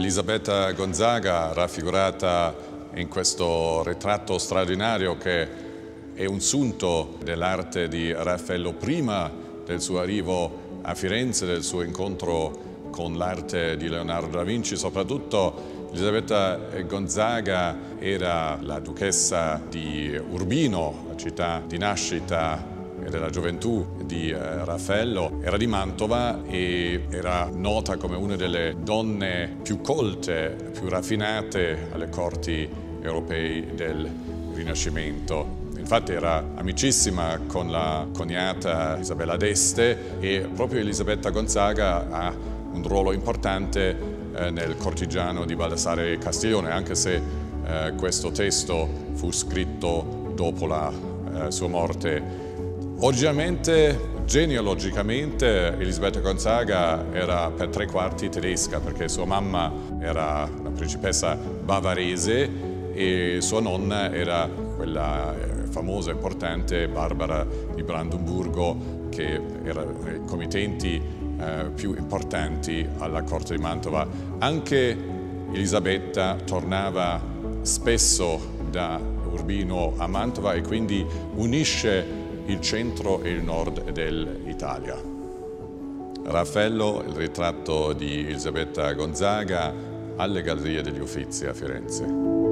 Elisabetta Gonzaga, raffigurata in questo ritratto straordinario che è un sunto dell'arte di Raffaello prima del suo arrivo a Firenze, del suo incontro con l'arte di Leonardo da Vinci. Soprattutto Elisabetta Gonzaga era la duchessa di Urbino, la città di nascita e della gioventù di Raffaello. Era di Mantova e era nota come una delle donne più colte, più raffinate alle corti europei del Rinascimento. Infatti era amicissima con la coniata Isabella d'Este e proprio Elisabetta Gonzaga ha un ruolo importante nel cortigiano di Baldassare Castiglione, anche se questo testo fu scritto dopo la sua morte. Originalmente, genealogicamente, Elisabetta Gonzaga era per 3/4 tedesca, perché sua mamma era una principessa bavarese e sua nonna era quella famosa e importante Barbara di Brandenburgo, che era i committenti più importanti alla corte di Mantova. Anche Elisabetta tornava spesso da Urbino a Mantova e quindi unisce il centro e il nord dell'Italia. Raffaello, il ritratto di Elisabetta Gonzaga alle Gallerie degli Uffizi a Firenze.